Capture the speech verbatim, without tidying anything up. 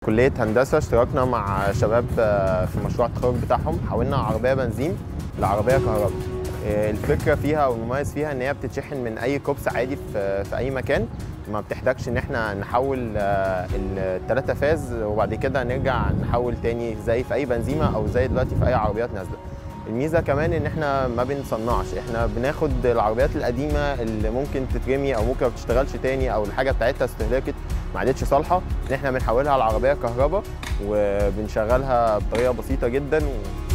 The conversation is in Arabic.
كلية هندسة اشتركنا مع شباب في مشروع التخرج بتاعهم، حولنا عربية بنزين لعربية كهرباء. الفكرة فيها او المميز فيها ان هي بتتشحن من اي كوبس عادي في في اي مكان، ما بتحتاجش ان احنا نحول الثلاثة فاز وبعد كده نرجع نحول تاني زي في اي بنزيمة او زي دلوقتي في اي عربيات نازلة. الميزة كمان ان احنا ما بنصنعش، احنا بناخد العربيات القديمة اللي ممكن تترمي او ممكن ما بتشتغلش تاني او الحاجة بتاعتها استهلكت ما عادتش صالحة، ان احنا بنحولها لعربية كهرباء وبنشغلها بطريقة بسيطة جدا.